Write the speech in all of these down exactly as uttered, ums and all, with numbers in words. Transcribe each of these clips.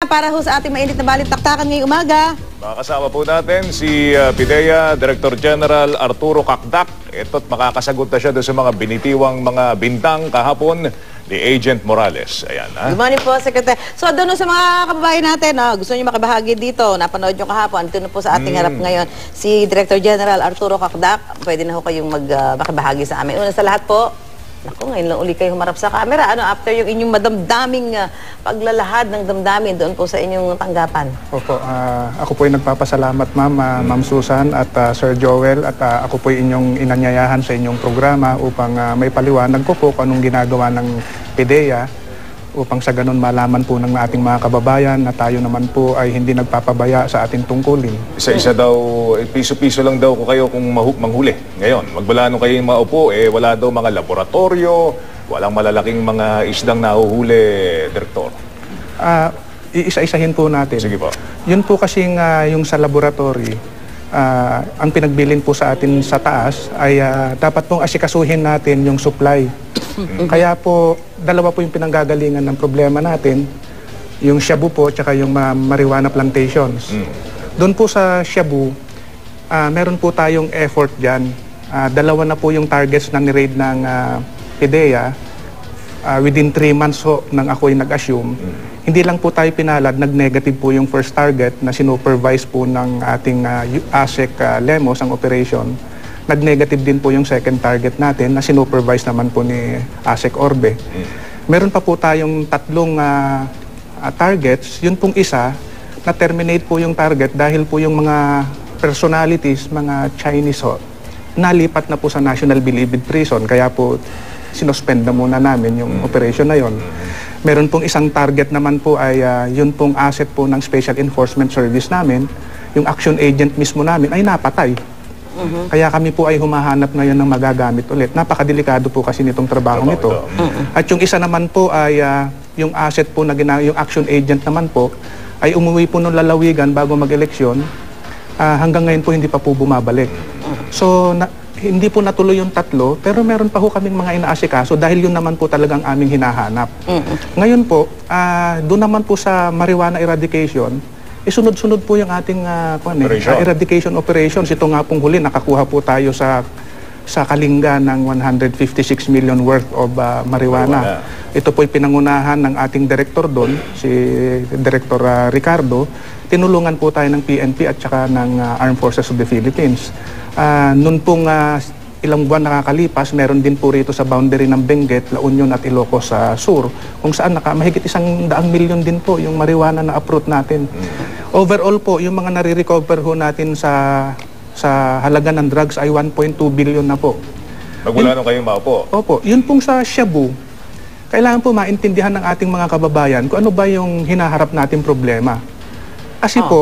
Para ho sa ating mainit na balitaktakan ngayong umaga. Makakasama po natin si uh, PIDEA Director General Arturo Cacdac. Ito't makakasagot na siya doon sa mga binitiwang mga bintang kahapon ni Agent Morales. Ayan, ha? Good morning po, Secretary. So, doon sa mga kababayan natin, no, gusto niyo makibahagi dito, napanood niyo kahapon, ito na po sa ating mm. harap ngayon, si Director General Arturo Cacdac. Pwede na ho kayong mag, uh, makibahagi sa amin. Una sa lahat po, naku, ngayon lang uli kayo humarap sa camera. Ano, after yung inyong madamdaming uh, paglalahad ng damdamin doon po sa inyong tanggapan. Opo, uh, ako po ay nagpapasalamat, ma'am, uh, ma'am Susan at uh, Sir Joel, at uh, ako po ay inyong inanyayahan sa inyong programa upang uh, may paliwanag ko po kung anong ginagawa ng PIDEA upang sa ganun malaman po ng ating mga kababayan na tayo naman po ay hindi nagpapabaya sa ating tungkulin. Isa-isa daw, piso-piso lang daw ko kayo kung manghuli. Ngayon, magmula nung kayo maupo, eh, wala daw mga laboratorio, walang malalaking mga isdang nahuhuli, Direktor. Uh, iisa-isahin po natin. Sige po. Yun po kasing uh, yung sa laboratory, uh, ang pinagbilin po sa atin sa taas ay uh, dapat pong asikasuhin natin yung supply. Kaya po, dalawa po yung pinanggagalingan ng problema natin, yung Shabu po, tsaka yung uh, marijuana plantations. Mm. Doon po sa Shabu, uh, meron po tayong effort dyan. Uh, dalawa na po yung targets na ni-raid ng uh, PIDEA. Uh, within three months ho, nang ako'y nag-assume. Mm. Hindi lang po tayo pinalad, nag-negative po yung first target na sinupervise po ng ating uh, ASEC uh, Lemos, ang operation. Nag-negative din po yung second target natin na sinupervise naman po ni ASEC Orbe. Mm. Meron pa po tayong tatlong uh, uh, targets. Yun pong isa, na-terminate po yung target dahil po yung mga personalities, mga Chinese ho, nalipat na po sa National Bilibid Prison. Kaya po sinuspend na muna namin yung mm. operation na yun. Mm. Meron pong isang target naman po ay uh, yun pong asset po ng Special Enforcement Service namin. Yung action agent mismo namin ay napatay. Uh-huh. Kaya kami po ay humahanap ngayon ng magagamit ulit. Napakadelikado po kasi nitong trabaho nito. Uh-huh. At yung isa naman po ay uh, yung asset po na gina- yung action agent naman po ay umuwi po ng lalawigan bago mag-eleksyon. Uh, hanggang ngayon po hindi pa po bumabalik. Uh-huh. So na, hindi po natuloy yung tatlo, pero meron pa po kaming mga inaasikaso dahil yun naman po talagang aming hinahanap. Uh-huh. Ngayon po, uh, doon naman po sa marijuana eradication, isunod-sunod po yung ating uh, operation. Uh, eradication operations. Ito nga pong huli, nakakuha po tayo sa sa Kalinga ng one hundred fifty-six million worth of uh, marijuana. marijuana. Ito po ay pinangunahan ng ating director doon, si Director uh, Ricardo. Tinulungan po tayo ng P N P at saka ng uh, Armed Forces of the Philippines. Uh, noon pong uh, ilang buwan nakakalipas, meron din po rito sa boundary ng Benguet, La Union at Ilocos sa sur, kung saan naka, mahigit isang daang milyon din po yung marijuana na uproot natin. Mm. Overall po, yung mga nare-recover ho natin sa sa halaga ng drugs ay one point two billion na po. Magmula nung kayong maupo? Opo. Yun pong sa Shabu, kailangan po maintindihan ng ating mga kababayan kung ano ba yung hinaharap natin problema. Kasi oh. po,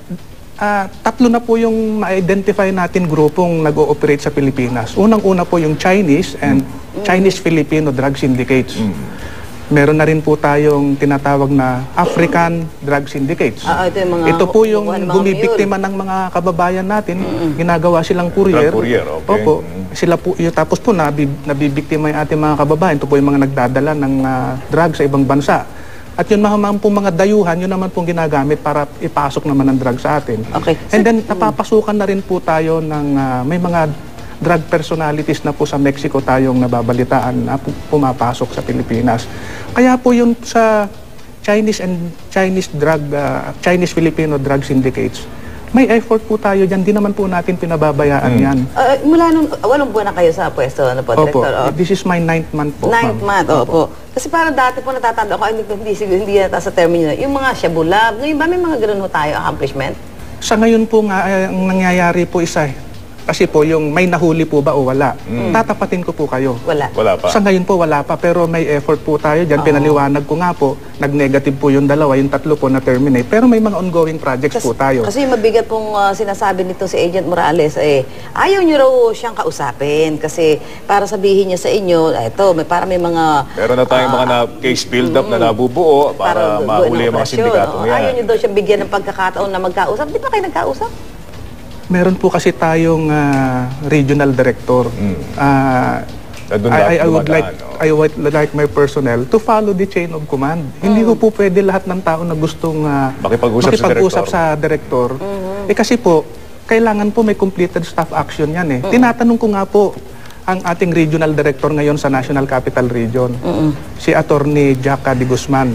Uh, tatlo na po yung ma-identify natin grupong nag-ooperate sa Pilipinas. Unang-una po yung Chinese and mm. Chinese-Filipino drug syndicates. Mm. Meron na rin po tayong tinatawag na African drug syndicates. Ah, ito, yung mga, ito po yung bumibiktima ng mga kababayan natin. Mm. Ginagawa silang courier. Drug courier, okay. Opo. Sila po, yung, tapos po nabib, nabibiktima yung ating mga kababayan. Ito po yung mga nagdadala ng uh, drug sa ibang bansa. At yun naman po mga dayuhan, yun naman pong ginagamit para ipasok naman ng drug sa atin. Okay. And then napapasukan na rin po tayo ng uh, may mga drug personalities na po sa Mexico tayong nababalitaan na pumapasok sa Pilipinas. Kaya po yung sa Chinese and Chinese drug, uh, Chinese-Filipino drug syndicates, may effort po tayo dyan. Di naman po natin pinababayaan mm. yan. Uh, mula nung, walong buwan na kayo sa pwesto, ano po, Opo. Director? Oh. This is my ninth month po. Ninth month, opo. Kasi parang dati po natatanda ko, hindi, hindi, hindi yata sa termino, yung mga Shabu Lab, ngayon ba may mga ganun ho tayo, accomplishment? Sa ngayon po nga, eh, ang nangyayari po isa, kasi po yung may nahuli po ba o wala, mm. tatapatin ko po kayo. Wala. Wala pa. Sa ngayon po wala pa, pero may effort po tayo dyan. Oh. Pinaliwanag ko nga po, nag-negative po yung dalawa, yung tatlo po na-terminate. Pero may mga ongoing projects kasi, po tayo. Kasi mabigat pong uh, sinasabi nito si Agent Morales, eh, ayaw nyo raw siyang kausapin. Kasi para sabihin niya sa inyo, eto, may, para may mga... Meron na tayong uh, mga na case build-up mm, na nabubuo para, para mahuli ang mga sindikatong no? yan. Ayaw nyo daw siyang bigyan ng pagkakataon na magkausap. Di ba kayo nagkausap? Meron po kasi tayong uh, regional director. Mm. Uh, Na doon I, lahat I, I would like dumadaan, oh. I would like my personnel to follow the chain of command. Hindi ko po pwede lahat ng tao na gustong uh, Makipag-usap sa makipag-usap direktor. sa direktor. Eh kasi po, kailangan po may completed staff action yan eh. Tinatanong ko nga po ang ating regional director ngayon sa National Capital Region, si Attorney Jaca de Guzman.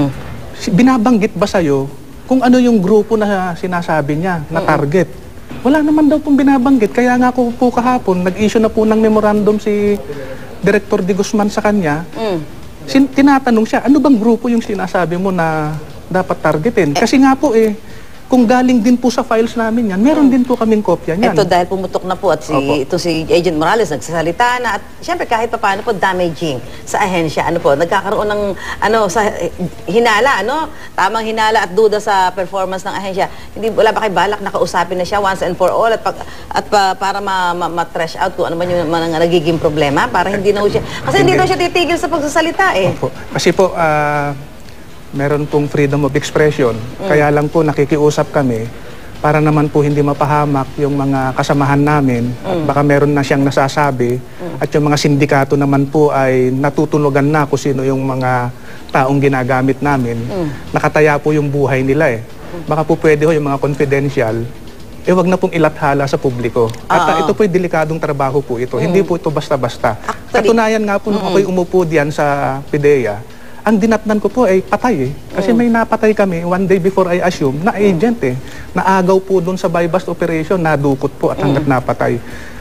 Si, binabanggit ba sa'yo kung ano yung grupo na sinasabi niya, na target? Wala naman daw pong binabanggit. Kaya nga ko po kahapon, nag-issue na po ng memorandum si Director de Guzman sa kanya. Sin tinatanong siya, ano bang grupo yung sinasabi mo na dapat targetin? Kasi nga po eh, kung galing din po sa files namin yan, meron din po kaming kopya niyan. Ito dahil pumutok na po at si, Opo. ito si Agent Morales nagsasalita na at siyempre kahit pa paano po damaging sa ahensya. Ano po, nagkakaroon ng ano, sa eh, hinala, ano? Tamang hinala at duda sa performance ng ahensya. Hindi, wala ba kayo balak na kausapin na siya once and for all at, pag, at pa, para ma-trash ma, ma out kung ano man yung mga nagiging problema para hindi na ho siya. Kasi hindi, hindi daw siya titigil sa pagsasalita eh. Opo. Kasi po, ah, meron pong freedom of expression. Kaya lang po nakikiusap kami para naman po hindi mapahamak yung mga kasamahan namin at baka meron na siyang nasasabi at yung mga sindikato naman po ay natutunugan na kung sino yung mga taong ginagamit namin. Nakataya po yung buhay nila eh. Baka po pwede ho yung mga confidential, eh wag na pong ilathala sa publiko. At uh, ito po yung delikadong trabaho po ito. Hindi po ito basta-basta. Katunayan nga po nung ako'y umupo diyan sa PIDEA, ang dinatnan ko po ay patay eh. Kasi may napatay kami one day before I assume na agent eh. Naagaw po doon sa buy-bust operation, nadukot po at hanggat napatay.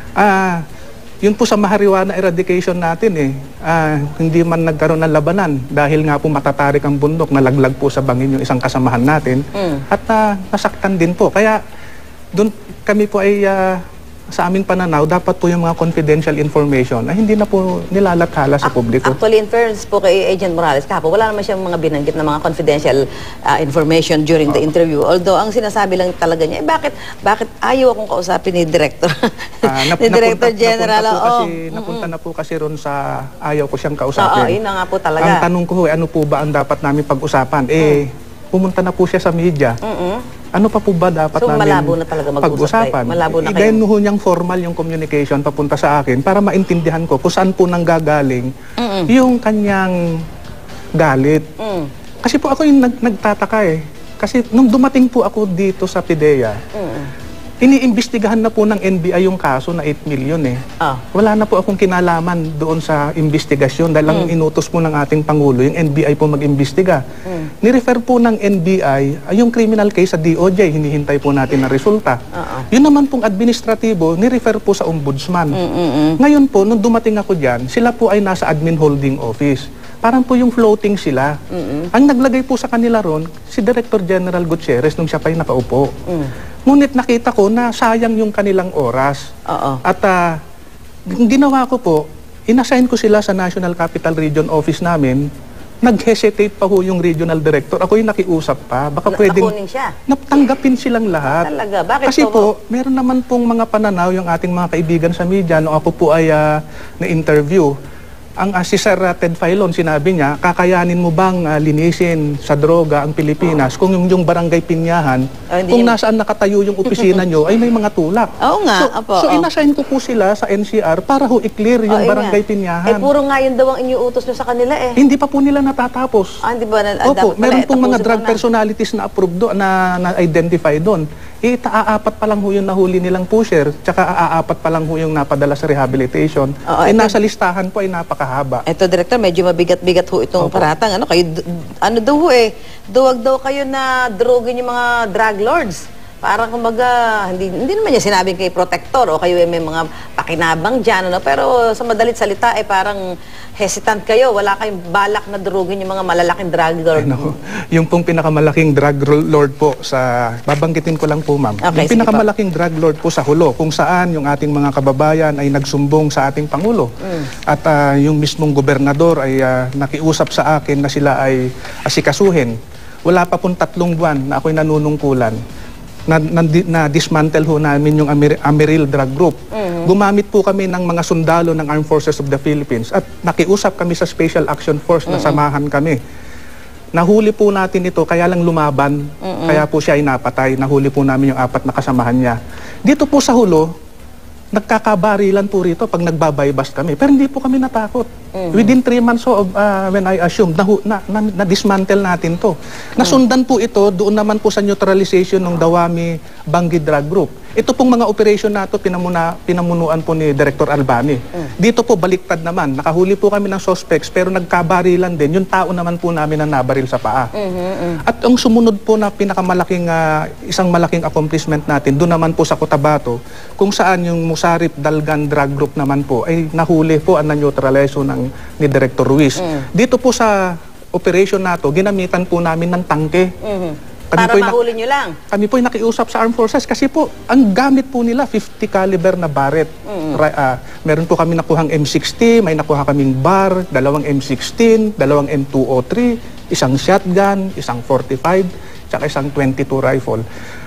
Ah, yun po sa Mahariwana eradication natin eh. Ah, hindi man nagkaroon ng labanan dahil nga po matatarik ang bundok, nalaglag po sa bangin yung isang kasamahan natin. At uh, nasaktan din po. Kaya doon kami po ay uh, sa aming pananaw, dapat po yung mga confidential information ay hindi na po nilalathala sa publiko. Actually, in fairness po kay Agent Morales, kahapon, wala naman siyang mga binanggit na mga confidential uh, information during the interview. Although, ang sinasabi lang talaga niya, eh bakit, bakit ayaw akong kausapin ni Director? Uh, nap ni Director napunta, General. Napunta po, oh. kasi, napunta na po kasi ron sa ayaw ko siyang kausapin. Oo, yun na nga po talaga. Ang tanong ko, eh, ano po ba ang dapat namin pag-usapan? Eh, pumunta na po siya sa media. Mm-mm. Ano pa po ba dapat So, namin malabo na talaga mag-usap pag-usapan? tayo. Malabo na kayo. Igayin ho niyang formal yung communication papunta sa akin para maintindihan ko kung saan po nanggagaling Mm-mm. yung kanyang galit. Mm. Kasi po ako yung nag nagtataka eh. Kasi nung dumating po ako dito sa PIDEA, Mm. iniimbestigahan na po ng N B I yung kaso na eight million eh. Ah. Wala na po akong kinalaman doon sa investigasyon dahil ang inutos po ng ating Pangulo, yung N B I po mag-imbestiga. Ni-refer po ng N B I ay yung criminal case sa D O J, hinihintay po natin na resulta. Uh-uh. Yun naman pong administratibo, ni-refer po sa Ombudsman. Mm-mm. Ngayon po, nung dumating ako dyan, sila po ay nasa admin holding office. Parang po yung floating sila. Mm-mm. Ang naglagay po sa kanila ron, si Director General Gutierrez nung siya pa'y nakaupo. Mm. Ngunit nakita ko na sayang yung kanilang oras. Oo. At uh, ginawa ko po, inassign ko sila sa National Capital Region Office namin. Nag-hesitate pa ho yung regional director. Ako yung nakiusap pa. Baka Na- pwedeng nakunin siya? natanggapin silang lahat. Talaga? Bakit Kasi po? po, meron naman pong mga pananaw yung ating mga kaibigan sa media. Nung ako po ay uh, na-interview, ang uh, si Sir uh, Ted Filon, sinabi niya, kakayanin mo bang uh, linisin sa droga ang Pilipinas kung yung, yung barangay Pinyahan, Oh, hindi kung yun. nasaan nakatayo yung opisina nyo, ay may mga tulak. Oo nga, So, apo, so oh. inassign ko po sila sa N C R para ho i-clear yung Oh, yun barangay nga. Pinyahan. Eh, puro nga yun daw ang iniuutos nyo sa kanila eh. Hindi pa po nila natatapos. Ah, di ba? Na, Opo, dapat pala, meron pong mga tapusin drug mo na. personalities na approved doon, na, na-identify doon. Eh, aapat pa lang ho yung nahuli nilang pusher, tsaka aapat pa lang ho yung napadala sa rehabilitation. Oo, eh, ito- nasa listahan po ay napakahaba. Ito, Director, medyo mabigat-bigat ho itong Opo. paratang. Ano, kayo, d- ano daw ho eh, duwag daw kayo na drogin yung mga drug lords. Parang kumbaga, hindi, hindi naman niya sinabing kay protector o kayo eh, may mga pakinabang dyan. Ano? Pero sa madalit salita, eh, parang hesitant kayo. Wala kayong balak na drogin yung mga malalaking drug lord. Ano, yung pong pinakamalaking drug lord po sa, babanggitin ko lang po ma'am, Okay, yung sige pinakamalaking drug lord po sa Hulo, kung saan yung ating mga kababayan ay nagsumbong sa ating Pangulo. Mm. At ah, yung mismong gobernador ay ah, nakiusap sa akin na sila ay asikasuhin. Wala pa pong tatlong buwan na ako'y nanunungkulan. Na, na, na dismantle ho namin yung Amer, Ameril Drug Group. Gumamit po kami ng mga sundalo ng Armed Forces of the Philippines at nakiusap kami sa Special Action Force na samahan kami. Nahuli po natin ito, kaya lang lumaban, kaya po siya ay napatay. Nahuli po namin yung apat na kasamahan niya. Dito po sa Hulo, nagkakabarilan po rito pag nagbabaybast kami. Pero hindi po kami natakot. Mm-hmm. Within three months of, uh, when I assumed, na, na, na, na dismantle natin to. Nasundan po ito, doon naman po sa neutralization ng Dawami Bangi Drug Group. Ito pong mga operation na ito, pinamuna, pinamunuan po ni Director Albani. Mm. Dito po, baliktad naman. Nakahuli po kami ng suspects, pero nagkabarilan din. Yung tao naman po namin na nabaril sa paa. Mm-hmm. At ang sumunod po na pinakamalaking, uh, isang malaking accomplishment natin, doon naman po sa Cotabato, kung saan yung Musarip Dalgan Drug Group naman po, ay nahuli po ang na-neutralize ng ni Director Ruiz. Mm. Dito po sa operation na to, ginamitan po namin ng tangke. Mm-hmm. Kami Para mahuli nyo lang? Kami po ay nakiusap sa Armed Forces kasi po, ang gamit po nila, fifty caliber na Barrett. Mm-hmm. uh, meron po kami nakuhang M sixty, may nakuha kaming bar, dalawang M sixteen, dalawang M two oh three, isang shotgun, isang forty-five, tsaka isang twenty-two rifle.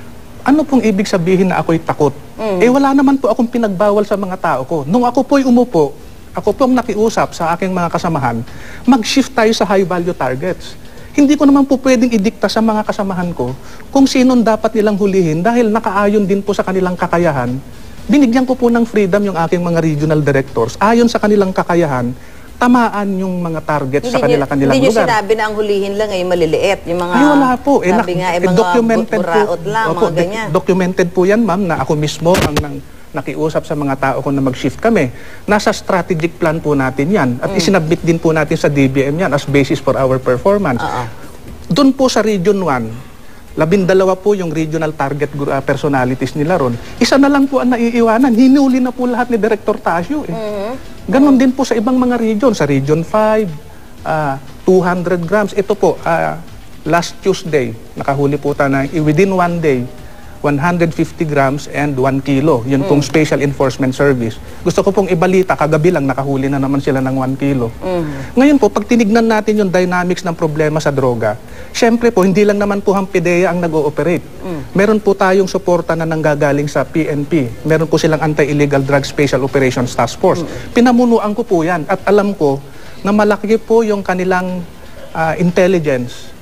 Ano pong ibig sabihin na ako'y takot? Mm-hmm. Eh wala naman po akong pinagbawal sa mga tao ko. Nung ako po'y umupo, ako pong nakiusap sa aking mga kasamahan, mag-shift tayo sa high-value targets. Hindi ko naman po pwedeng idikta sa mga kasamahan ko kung sinong dapat nilang hulihin dahil nakaayon din po sa kanilang kakayahan. Binigyan ko po ng freedom yung aking mga regional directors. Ayon sa kanilang kakayahan, tamaan yung mga targets hindi sa kanila kanilang hindi lugar. Hindi nyo sinabi na ang hulihin lang ay maliliit. Yung mga, ay, wala po. Eh, sabi nga, eh, mga documented buraot lang, opo, mga ganyan. Documented po yan, ma'am, na ako mismo ang nang nakiusap sa mga tao ko na mag-shift kami. Nasa strategic plan po natin yan. At mm. isinabit din po natin sa D B M yan as basis for our performance. Uh-uh. Doon po sa Region one, labindalawa po yung regional target uh, personalities nila ron. Isa na lang po ang naiiwanan. Hinuli na po lahat ni Director Tasio. Eh. Mm-hmm. Ganon mm-hmm. din po sa ibang mga region. Sa Region five, uh, two hundred grams. Ito po, uh, last Tuesday, nakahuli po tayo na within one day, one hundred fifty grams and one kilo. Yun mm. pong Special Enforcement Service. Gusto ko pong ibalita, kagabi lang nakahuli na naman sila ng one kilo. Mm. Ngayon po, pag tinignan natin yung dynamics ng problema sa droga, syempre po, hindi lang naman po ang PIDEA ang nag-ooperate. Mm. Meron po tayong suporta na nanggagaling sa P N P. Meron po silang Anti-Illegal Drug Special Operations Task Force. Mm. Pinamunuan ko po yan at alam ko na malaki po yung kanilang uh, intelligence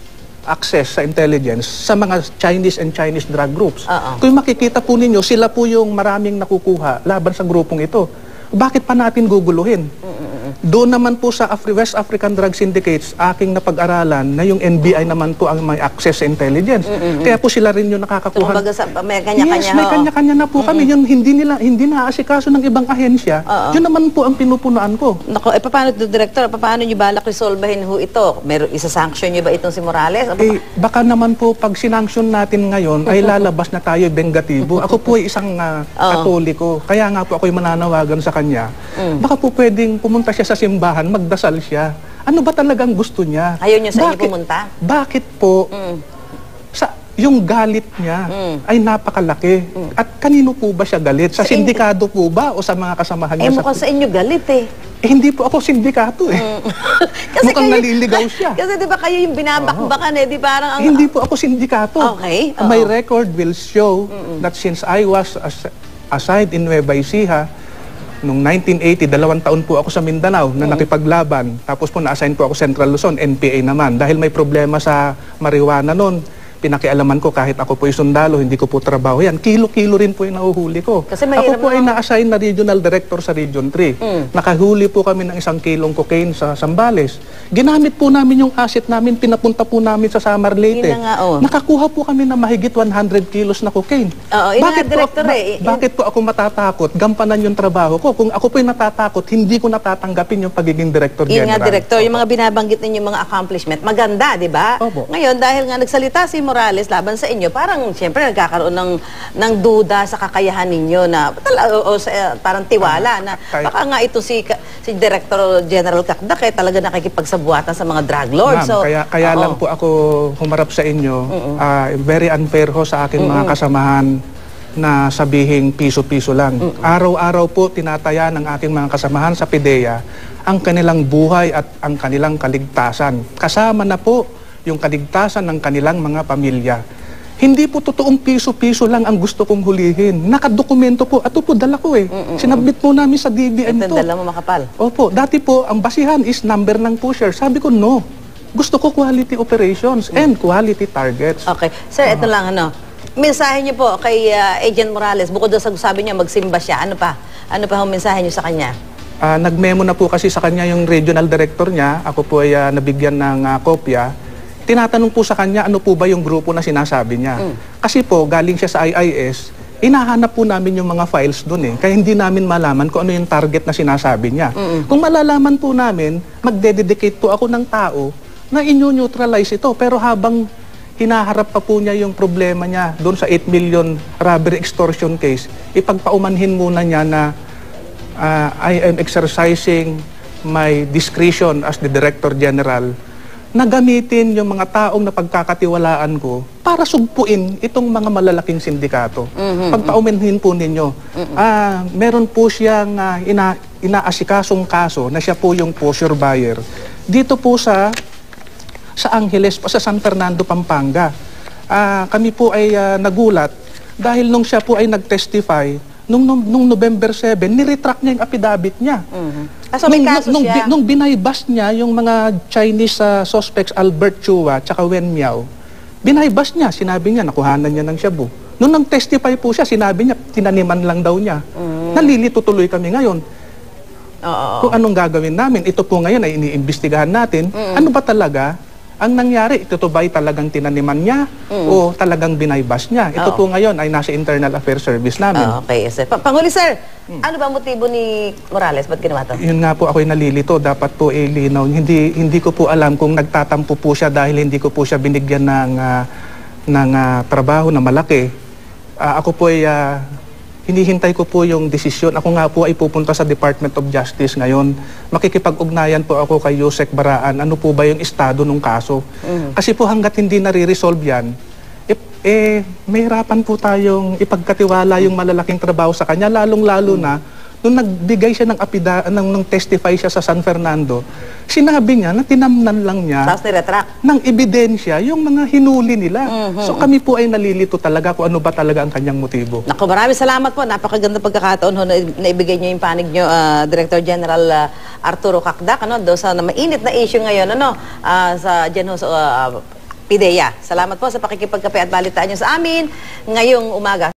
access sa intelligence sa mga Chinese and Chinese drug groups. Uh-uh. Kung makikita po ninyo, sila po yung maraming nakukuha laban sa grupong ito. Bakit pa natin guguluhin? Mm-mm. Doon naman po sa Afri West African Drug Syndicates, aking napag-aralan na yung N B I naman po ang may access sa intelligence. Mm-mm. Kaya po sila rin yung nakakakuha. So, may kanya-kanya. Yes, may kanya-kanya na po Mm-mm. kami. Yung hindi nila, hindi naaasikaso ng ibang ahensya, uh-uh. yun naman po ang pinupunuan ko. Nako, eh paano, Director, paano nyo balak resolbahin ho ito? Meron, isa-sanction nyo ba itong si Morales? Eh, baka naman po pag sinanction natin ngayon, ay lalabas na tayo bengatibo. Ako po ay isang uh, Katoliko. Kaya nga po ako'y mananawagan sa kanya. Mm. Baka po pwedeng pumunta siya sa simbahan, magdasal siya. Ano ba talagang gusto niya? Ayaw niya sa bakit, inyo pumunta? Bakit po mm. sa yung galit niya mm. ay napakalaki? Mm. At kanino po ba siya galit? Sa, sa sindikato po ba o sa mga kasamahan niya? Eh mukhang sa inyo galit eh. Eh, hindi po ako sindikato eh. Mm. Kasi mukhang kayo, naliligaw siya. Kasi di ba kayo yung binabakbakan eh, di parang ang... Eh, hindi po ako sindikato. Okay. My uh-oh. record will show Mm-mm. that since I was as assigned in Nueva Ecija, noong nineteen eighty, dalawang taon po ako sa Mindanao na mm. nakipaglaban. Tapos po na-assign po ako Central Luzon, N P A naman. Dahil may problema sa marijuana noon, pinakialaman ko kahit ako po yung sundalo, hindi ko po trabaho yan. Kilo-kilo rin po yung nahuhuli ko. Kasi ako po ay na-assign na regional director sa Region three. Mm. Nakahuli po kami ng isang kilong cocaine sa Zambales. Ginamit po namin yung asset namin, pinapunta po namin sa Samar Leyte. Nga, oh. Nakakuha po kami ng mahigit one hundred kilos na cocaine. Oo, bakit, po, director, ba- eh. bakit po ako matatakot? Gampanan yung trabaho ko. Kung ako po yung natatakot, hindi ko natatanggapin yung pagiging director Yun general. Nga, director, yung mga binabanggit ninyo mga accomplishment, maganda, di ba? Ngayon, dahil nga nagsalita si Morales laban sa inyo, parang siyempre nagkakaroon ng, ng duda sa kakayahan ninyo na, o, o sa, parang tiwala na baka nga ito si, si Director General Cakdak eh, talaga nakikipagsabuatan sa mga drug lords. So, kaya kaya lang po ako humarap sa inyo, uh, very unfair ho sa aking Mm-mm. mga kasamahan na sabihing piso-piso lang. Mm-mm. Araw-araw po tinataya ng aking mga kasamahan sa PIDEA ang kanilang buhay at ang kanilang kaligtasan. Kasama na po yung kaligtasan ng kanilang mga pamilya. Hindi po totoong piso-piso lang ang gusto kong hulihin. Nakadokumento po. Ato po, dala ko eh. Mm-mm. Sinabit po namin sa D B M ito. to. Dala mo makapal. Opo. Dati po, ang basihan is number ng pusher. Sabi ko, no. Gusto ko quality operations mm. and quality targets. Okay. Sir, uh-huh. ito lang ano. mensahe niyo po kay ah, Agent Morales, bukod doon sa sabi niya magsimba siya, ano pa? Ano pa ang mensahe niyo sa kanya? Ah, nagmemo na po kasi sa kanya yung regional director niya. Ako po ay ah, nabigyan ng ah, kopya. Tinatanong po sa kanya ano po ba yung grupo na sinasabi niya. Kasi po galing siya sa I I S, hinahanap po namin yung mga files doon eh. Kaya hindi namin malaman kung ano yung target na sinasabi niya. Kung malalaman po namin, magdededicate po ako ng tao na inyo-neutralize ito. Pero habang hinaharap pa po niya yung problema niya doon sa eight million robbery extortion case, ipagpaumanhin muna niya na uh, I am exercising my discretion as the Director General na gamitin yung mga taong napagkakatiwalaan ko para sugpuin itong mga malalaking sindikato. Mm-hmm. Pagpaumanhin po ninyo. Mm-hmm. uh, meron po siyang uh, ina, inaasikasong kaso na siya po yung pusher buyer. Dito po sa sa Angeles, sa San Fernando, Pampanga. Uh, kami po ay uh, nagulat dahil nung siya po ay nag-testify, nung, nung, nung November seven, niretract niya yung affidavit niya. Mm-hmm. Ah, so may nung, kaso nung, siya? Nung binaybas niya yung mga Chinese uh, suspects, Albert Chua, tsaka Wen Miao, binaybas niya, sinabi niya, nakuhanan niya ng shabu. Nung nag-testify po siya, sinabi niya, tinaniman lang daw niya. Mm-hmm. Nalilito tuloy kami ngayon. Oo. Kung anong gagawin namin, ito po ngayon ay iniimbestigahan natin, mm-hmm. ano ba talaga ang nangyari? Ito to ba ay talagang tinaniman niya mm. o talagang binaybas niya? Ito Oo. po ngayon ay nasa Internal Affairs Service namin. Oh, okay, sir. Pa Panghuli, sir, hmm. ano ba motibo ni Morales? Ba't ginawa to? Yun nga po ako'y nalilito. Dapat po ilinaw. Hindi, hindi ko po alam kung nagtatampo po siya dahil hindi ko po siya binigyan ng, uh, ng uh, trabaho na malaki. Uh, ako po ay uh, hinihintay ko po yung desisyon. Ako nga po ay pupunta sa Department of Justice ngayon. Makikipag-ugnayan po ako kay Yusek Baraan. Ano po ba yung estado ng kaso? Mm. Kasi po hanggat hindi nare-resolve yan, eh, eh, may hirapan po tayong ipagkatiwala yung malalaking trabaho sa kanya. Lalong-lalo mm. na, nung nagbigay siya ng apida, nang, nung testify siya sa San Fernando, sinabi niya na tinamnan lang niya Tapos niretract. ng ebidensya yung mga hinuli nila. Mm-hmm. So kami po ay nalilito talaga kung ano ba talaga ang kanyang motibo. Naku, maraming salamat po. Napakaganda pagkakataon ho, na naibigay niyo yung panig niyo, uh, Director General uh, Arturo Cacdac, ano, do sa na mainit na issue ngayon, ano, uh, sa dyan ho, sa uh, PIDEA. Salamat po sa pakikipagkape at balitaan niyo sa amin ngayong umaga.